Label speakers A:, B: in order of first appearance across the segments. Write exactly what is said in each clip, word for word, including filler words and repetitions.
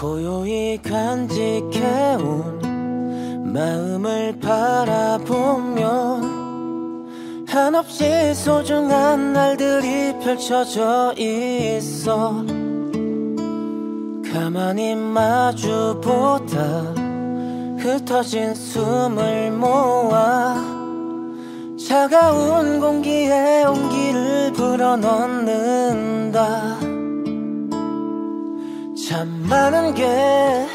A: 고요히 간직해온 마음을 바라보면 한없이 소중한 날들이 펼쳐져 있어. 가만히 마주보다 흩어진 숨을 모아 차가운 공기에 온기를 불어넣는다. 참 많은 게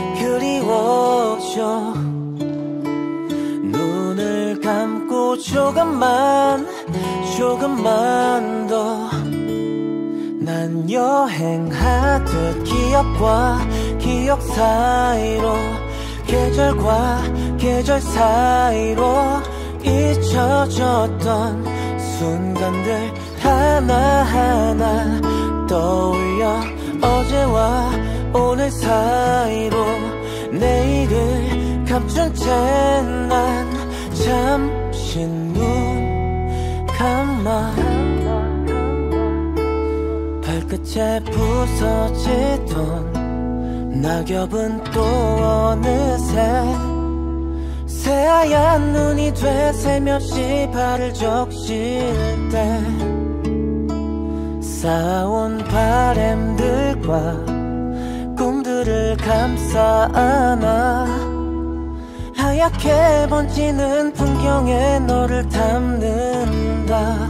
A: 그리워져. 눈을 감고 조금만 조금만 더 난 여행하듯 기억과 기억 사이로 계절과 계절 사이로 잊혀졌던 순간들 하나하나 떠올려 어제와 오늘 사이로 내일을 감춘 채 난 잠시 눈 감아 발끝에 부서지던 낙엽은 또 어느새 새하얀 눈이 돼 살며시 발을 적실 때 쌓아온 바램들과 꿈들을 감싸 안아 하얗게 번지는 풍경에 너를 담는다.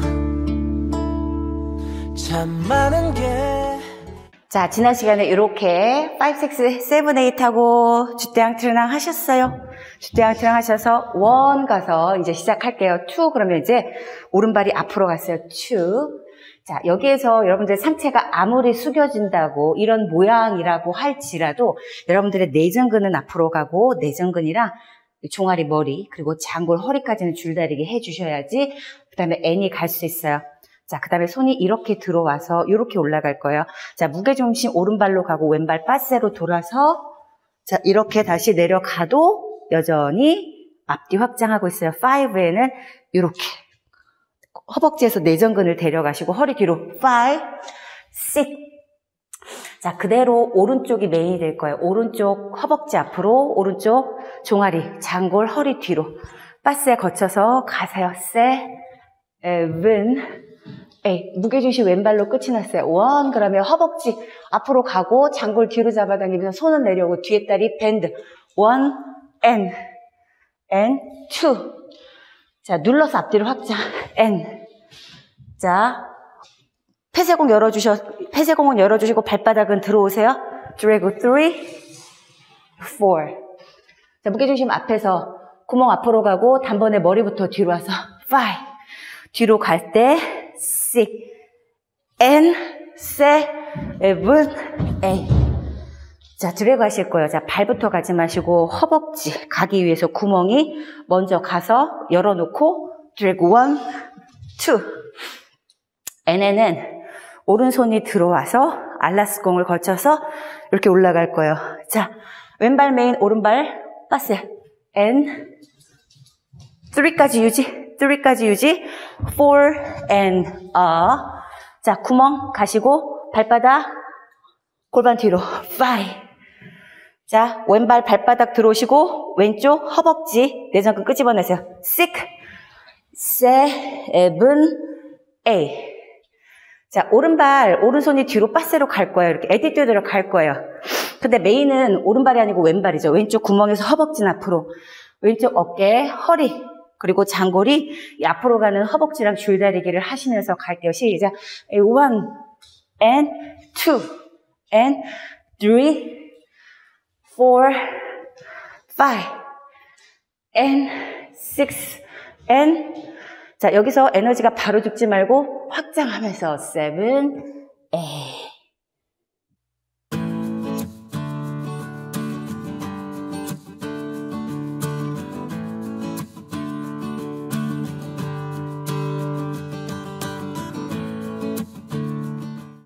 A: 참 많은 게.
B: 자, 지난 시간에 이렇게 오, 육, 칠, 팔 하고 주대항 트릉 하셨어요. 주대항 트릉 하셔서 일 가서 이제 시작할게요. 이 그러면 이제 오른발이 앞으로 갔어요. 이. 자, 여기에서 여러분들 상체가 아무리 숙여진다고 이런 모양이라고 할지라도 여러분들의 내전근은 앞으로 가고 내전근이랑 종아리 머리 그리고 장골 허리까지는 줄다리기 해주셔야지 그 다음에 N이 갈 수 있어요. 자, 그 다음에 손이 이렇게 들어와서 이렇게 올라갈 거예요. 자, 무게중심 오른발로 가고 왼발 빠세로 돌아서 자, 이렇게 다시 내려가도 여전히 앞뒤 확장하고 있어요. 오에는 이렇게 허벅지에서 내전근을 데려가시고 허리 뒤로 오, 육. 자, 그대로 오른쪽이 메인이 될 거예요. 오른쪽 허벅지 앞으로, 오른쪽 종아리, 장골, 허리 뒤로 빠세 거쳐서 가세요. 세븐, 에잇. 무게중심 왼발로 끝이 났어요. 원, 그러면 허벅지 앞으로 가고 장골 뒤로 잡아당기면서 손은 내려오고 뒤에 다리 밴드. 원, 엔, 엔, 투. 자, 눌러서 앞뒤로 확장. 엔. 자, 폐쇄공 열어주셔, 폐쇄공은 열어주시고 발바닥은 들어오세요. 드래그 삼, 사. 자, 무게중심 앞에서 구멍 앞으로 가고 단번에 머리부터 뒤로 와서 오. 뒤로 갈 때 육, and, seven, eight. 자, 드래그 하실 거예요. 자, 발부터 가지 마시고 허벅지 가기 위해서 구멍이 먼저 가서 열어놓고 드래그 일, 이. N에는 오른손이 들어와서 알라스공을 거쳐서 이렇게 올라갈 거예요. 자, 왼발 메인, 오른발 빠세. N, 삼까지 유지. 삼까지 유지. 사 and up. 자, 구멍 가시고 발바닥 골반 뒤로. 오. 자, 왼발 발바닥 들어오시고 왼쪽 허벅지 내전근 끄집어내세요. 육, 칠, 팔. 자, 오른발, 오른손이 뒤로 빠세로 갈 거예요. 이렇게 에티튜드로 갈 거예요. 근데 메인은 오른발이 아니고 왼발이죠. 왼쪽 구멍에서 허벅지 앞으로. 왼쪽 어깨, 허리, 그리고 장골이 앞으로 가는 허벅지랑 줄다리기를 하시면서 갈게요. 시작. 원, and, two, and, three, four, five, and, six, and, 자, 여기서 에너지가 바로 죽지 말고 확장하면서 seven, eight.